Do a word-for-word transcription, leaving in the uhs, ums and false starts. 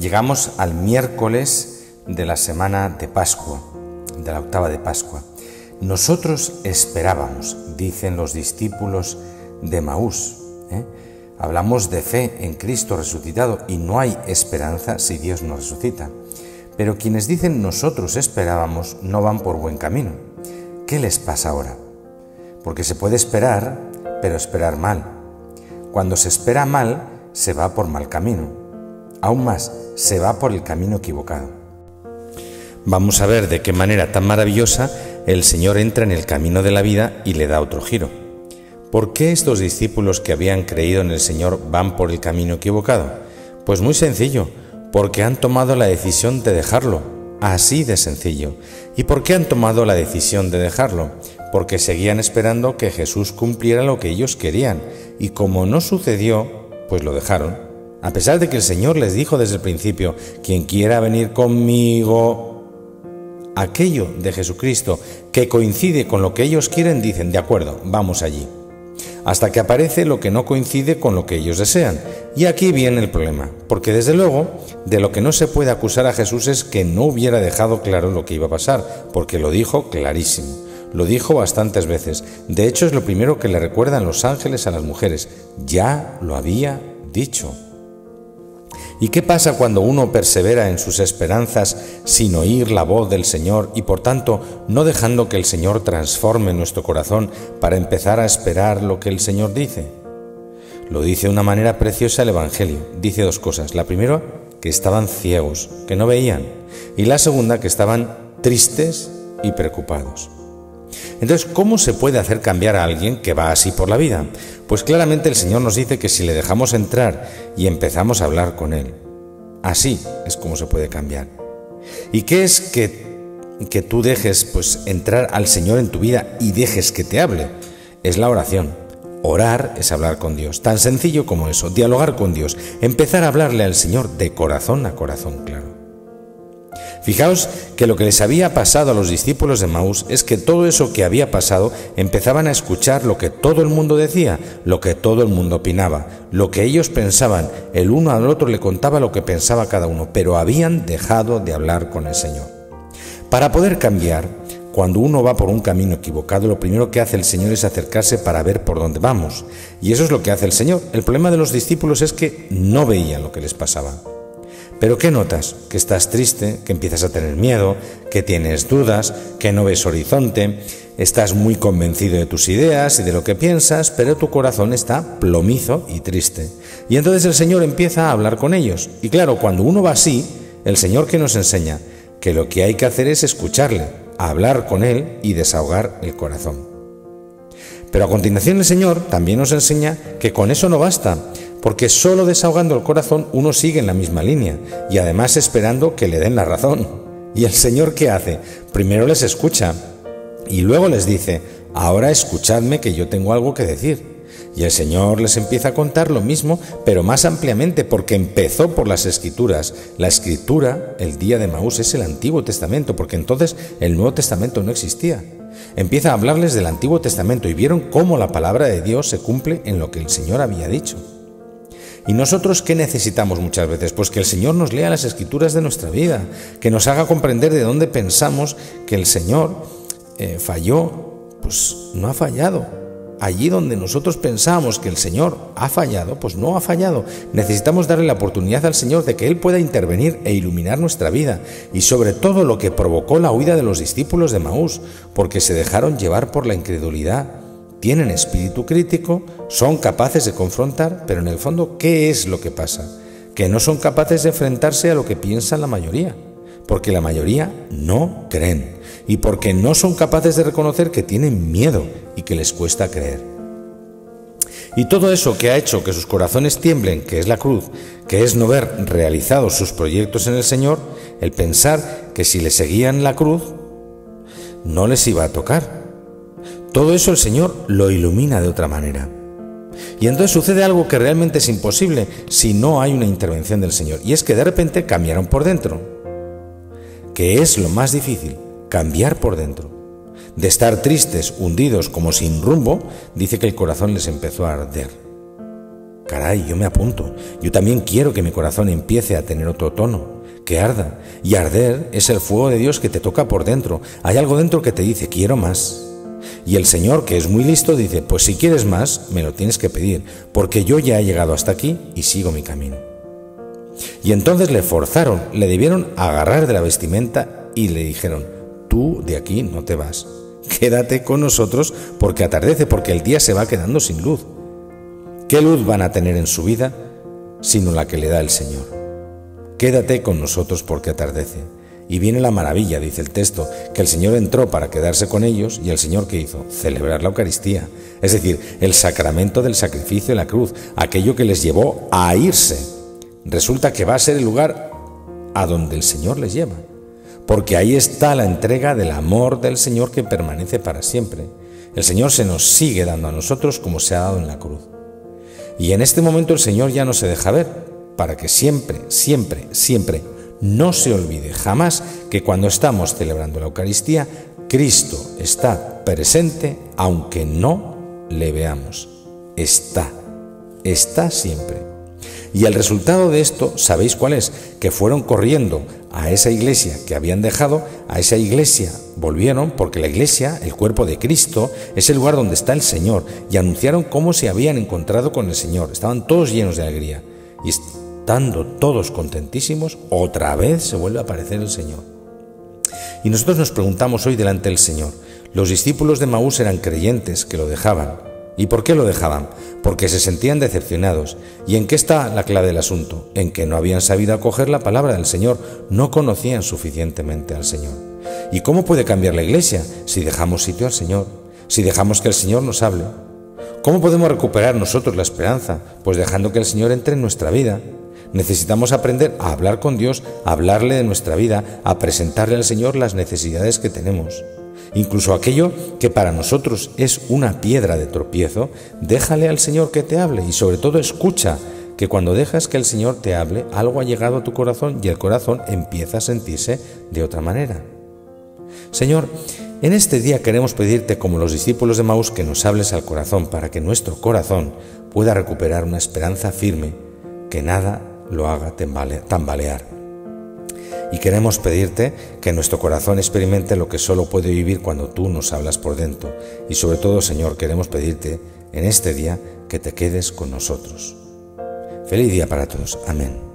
Llegamos al miércoles de la semana de Pascua, de la octava de Pascua. Nosotros esperábamos, dicen los discípulos de Emaús. ¿eh? Hablamos de fe en Cristo resucitado y no hay esperanza si Dios no resucita. Pero quienes dicen nosotros esperábamos no van por buen camino. ¿Qué les pasa ahora? Porque se puede esperar, pero esperar mal. Cuando se espera mal, se va por mal camino. Aún más, se va por el camino equivocado. Vamos a ver de qué manera tan maravillosa el Señor entra en el camino de la vida y le da otro giro. ¿Por qué estos discípulos que habían creído en el Señor van por el camino equivocado? Pues muy sencillo, porque han tomado la decisión de dejarlo, así de sencillo. ¿Y por qué han tomado la decisión de dejarlo? Porque seguían esperando que Jesús cumpliera lo que ellos querían, y como no sucedió, pues lo dejaron. A pesar de que el Señor les dijo desde el principio, quien quiera venir conmigo, aquello de Jesucristo que coincide con lo que ellos quieren, dicen, de acuerdo, vamos allí. Hasta que aparece lo que no coincide con lo que ellos desean. Y aquí viene el problema, porque desde luego, de lo que no se puede acusar a Jesús es que no hubiera dejado claro lo que iba a pasar, porque lo dijo clarísimo. Lo dijo bastantes veces. De hecho, es lo primero que le recuerdan los ángeles a las mujeres. Ya lo había dicho. ¿Y qué pasa cuando uno persevera en sus esperanzas sin oír la voz del Señor y por tanto no dejando que el Señor transforme nuestro corazón para empezar a esperar lo que el Señor dice? Lo dice de una manera preciosa el Evangelio. Dice dos cosas. La primera, que estaban ciegos, que no veían. Y la segunda, que estaban tristes y preocupados. Entonces, ¿cómo se puede hacer cambiar a alguien que va así por la vida? Pues claramente el Señor nos dice que si le dejamos entrar y empezamos a hablar con Él, así es como se puede cambiar. ¿Y qué es que, que tú dejes pues, entrar al Señor en tu vida y dejes que te hable? Es la oración. Orar es hablar con Dios, tan sencillo como eso, dialogar con Dios, empezar a hablarle al Señor de corazón a corazón, claro. Fijaos que lo que les había pasado a los discípulos de Emaús es que todo eso que había pasado empezaban a escuchar lo que todo el mundo decía, lo que todo el mundo opinaba, lo que ellos pensaban, el uno al otro le contaba lo que pensaba cada uno, pero habían dejado de hablar con el Señor. Para poder cambiar, cuando uno va por un camino equivocado, lo primero que hace el Señor es acercarse para ver por dónde vamos, y eso es lo que hace el Señor. El problema de los discípulos es que no veían lo que les pasaba. ¿Pero qué notas? Que estás triste, que empiezas a tener miedo, que tienes dudas, que no ves horizonte, estás muy convencido de tus ideas y de lo que piensas, pero tu corazón está plomizo y triste. Y entonces el Señor empieza a hablar con ellos. Y claro, cuando uno va así, el Señor que nos enseña que lo que hay que hacer es escucharle, hablar con Él y desahogar el corazón. Pero a continuación el Señor también nos enseña que con eso no basta, porque solo desahogando el corazón uno sigue en la misma línea y además esperando que le den la razón. ¿Y el Señor qué hace? Primero les escucha y luego les dice, ahora escuchadme que yo tengo algo que decir. Y el Señor les empieza a contar lo mismo, pero más ampliamente, porque empezó por las Escrituras. La Escritura, el día de Emaús, es el Antiguo Testamento, porque entonces el Nuevo Testamento no existía. Empieza a hablarles del Antiguo Testamento y vieron cómo la palabra de Dios se cumple en lo que el Señor había dicho. ¿Y nosotros qué necesitamos muchas veces? Pues que el Señor nos lea las Escrituras de nuestra vida, que nos haga comprender de dónde pensamos que el Señor eh, falló. Pues no ha fallado. Allí donde nosotros pensamos que el Señor ha fallado, pues no ha fallado. Necesitamos darle la oportunidad al Señor de que Él pueda intervenir e iluminar nuestra vida, y sobre todo lo que provocó la huida de los discípulos de Emaús, porque se dejaron llevar por la incredulidad. Tienen espíritu crítico, son capaces de confrontar, pero en el fondo, ¿qué es lo que pasa? Que no son capaces de enfrentarse a lo que piensa la mayoría, porque la mayoría no creen, y porque no son capaces de reconocer que tienen miedo y que les cuesta creer. Y todo eso que ha hecho que sus corazones tiemblen, que es la cruz, que es no ver realizados sus proyectos en el Señor, el pensar que si le seguían la cruz, no les iba a tocar. Todo eso el Señor lo ilumina de otra manera. Y entonces sucede algo que realmente es imposible si no hay una intervención del Señor. Y es que de repente cambiaron por dentro. Que es lo más difícil, cambiar por dentro. De estar tristes, hundidos, como sin rumbo, dice que el corazón les empezó a arder. caray, yo me apunto. Yo también quiero que mi corazón empiece a tener otro tono, que arda. Y arder es el fuego de Dios que te toca por dentro. Hay algo dentro que te dice, quiero más. Y el Señor, que es muy listo, dice, pues si quieres más, me lo tienes que pedir, porque yo ya he llegado hasta aquí y sigo mi camino. Y entonces le forzaron, le debieron agarrar de la vestimenta y le dijeron, tú de aquí no te vas, quédate con nosotros porque atardece, porque el día se va quedando sin luz. ¿Qué luz van a tener en su vida sino la que le da el Señor? Quédate con nosotros porque atardece. Y viene la maravilla, dice el texto, que el Señor entró para quedarse con ellos y el Señor, ¿qué hizo? Celebrar la Eucaristía, es decir, el sacramento del sacrificio en la cruz, aquello que les llevó a irse. Resulta que va a ser el lugar a donde el Señor les lleva, porque ahí está la entrega del amor del Señor que permanece para siempre. El Señor se nos sigue dando a nosotros como se ha dado en la cruz. Y en este momento el Señor ya no se deja ver, para que siempre, siempre, siempre no se olvide jamás que cuando estamos celebrando la Eucaristía, Cristo está presente aunque no le veamos. Está, está siempre. Y el resultado de esto, ¿sabéis cuál es? Que fueron corriendo a esa iglesia que habían dejado, a esa iglesia volvieron, porque la iglesia, el cuerpo de Cristo, es el lugar donde está el Señor, y anunciaron cómo se habían encontrado con el Señor. Estaban todos llenos de alegría, y estando todos contentísimos, otra vez se vuelve a aparecer el Señor. Y nosotros nos preguntamos hoy delante del Señor, los discípulos de Maús eran creyentes que lo dejaban. ¿Y por qué lo dejaban? Porque se sentían decepcionados. ¿Y en qué está la clave del asunto? En que no habían sabido acoger la palabra del Señor, no conocían suficientemente al Señor. ¿Y cómo puede cambiar la iglesia si dejamos sitio al Señor? Si dejamos que el Señor nos hable. ¿Cómo podemos recuperar nosotros la esperanza? Pues dejando que el Señor entre en nuestra vida. Necesitamos aprender a hablar con Dios, a hablarle de nuestra vida, a presentarle al Señor las necesidades que tenemos. Incluso aquello que para nosotros es una piedra de tropiezo, déjale al Señor que te hable y sobre todo escucha, que cuando dejas que el Señor te hable, algo ha llegado a tu corazón y el corazón empieza a sentirse de otra manera. Señor, en este día queremos pedirte, como los discípulos de Maús, que nos hables al corazón para que nuestro corazón pueda recuperar una esperanza firme, que nada lo haga tambalear. Y queremos pedirte que nuestro corazón experimente lo que solo puede vivir cuando tú nos hablas por dentro. Y sobre todo, Señor, queremos pedirte en este día que te quedes con nosotros. Feliz día para todos. Amén.